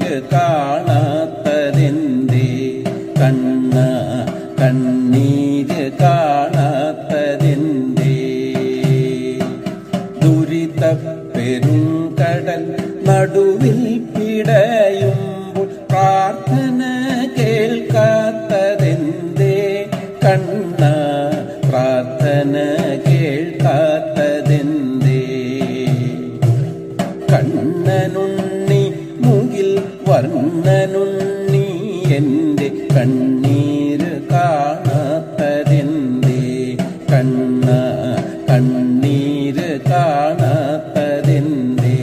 കണ്ണീര് കാണാത്തതെന്തേ കണ്ണ കണ്ണീര് കാണാത്തതെന്തേ ദുരിതപ്പെരുങ്കടൽ നടുവിൽ പിടയുമ്പോൾ പ്രാർത്ഥന കേൾക്കാത്തതെന്തേ കണ്ണ പ്രാർത്ഥന കേൾക്കാത്തതെന്തേ കണ്ണനുണ്ണി മുകിൽ വർണ്ണനുണ്ണി എന്റെ കണ്ണീര് കാണാത്തതെന്തേ കണ്ണ കണ്ണീര് കാണാത്തതെന്തേ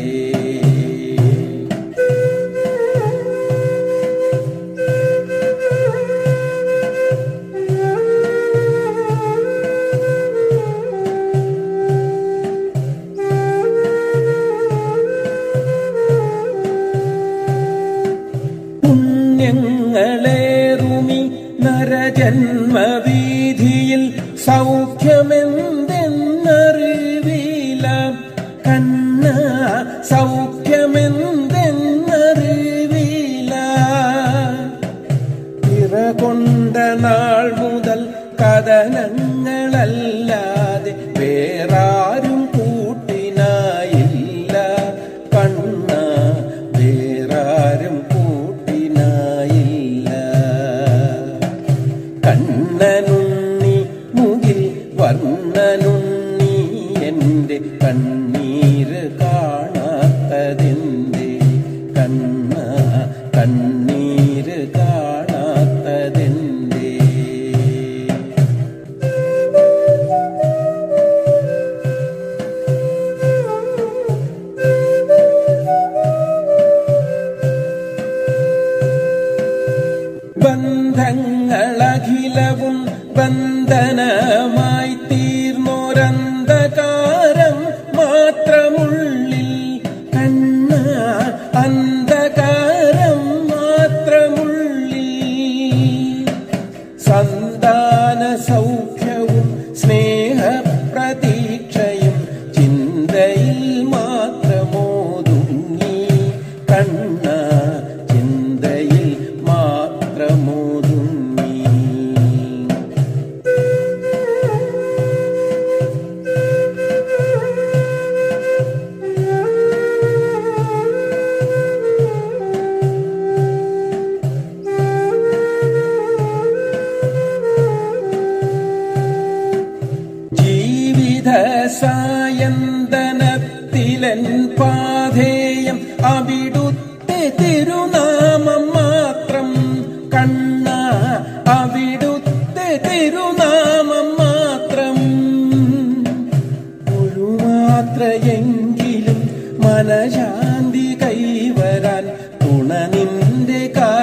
പുണ്യങ്ങളേറുമി നരജന്മവീഥിയിൽ സൗഖ്യമെന്തെന്നറിവില കണ്ണ സൗഖ്യമെന്തെന്നറിവില പിറകൊണ്ട നാൾ മുതൽ കഥനങ്ങളല്ലാതെ വേറാരും കൂട്ടിനായില്ല കണ്ണ വേറാരും കൂട്ടിനായില്ല കണ്ണനുണ്ണി മുകിൽ വർണ്ണനുണ്ണി എന്റെ കണ്ണീര് കാണാത്തതെന്തേ കണ്ണ കണ്ണീര് കാണാത്തതെന്തേ ബന്ധങ്ങളഖിലവും ബന്ധനമായി തീർന്നോരന്ധകാരം മാത്രമുള്ളിൽ കണ്ണ അന്ധകാരം മാത്രമുള്ളിൽ സന്താന സൗഖ്യവും സ്നേഹപ്രതീക്ഷയും ചിന്തയിൽ മാത്രമോതുങ്ങി കണ്ണ ചിന്തയിൽ മാത്രമോതുങ്ങി ജീവിത സായന്തനത്തിലൻ പാധേയം അവിടുത്തെ തിരുനാമം മാത്രം കണ്ണ അവിടുത്തെ തിരുനാമം മാത്രം ഒരു മാത്രയെങ്കിലും മനശാന്തി കൈവരാൻ തുണ നിന്റെ